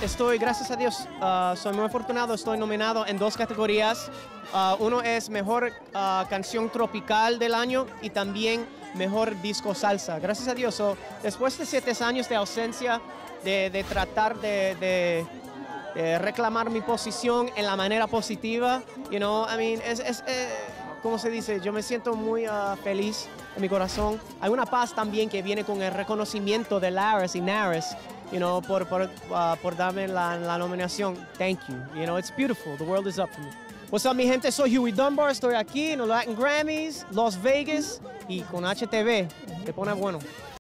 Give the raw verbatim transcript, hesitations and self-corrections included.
estoy, gracias a Dios, uh, soy muy afortunado, estoy nominado en dos categorías. Uh, uno es Mejor uh, Canción Tropical del Año y también Mejor Disco Salsa. Gracias a Dios. So, después de siete años de ausencia, de, de tratar de, de, de reclamar mi posición en la manera positiva, you know, I mean, es, es eh, ¿cómo se dice? Yo me siento muy uh, feliz en mi corazón. Hay una paz también que viene con el reconocimiento de Lares y Nares, you know, por, por, uh, por darme la, la nominación. Thank you. You know, it's beautiful. The world is up for me. What's up, mi gente? Soy Huey Dunbar. Estoy aquí en los Latin Grammys, Las Vegas y con H T V. Te pone bueno.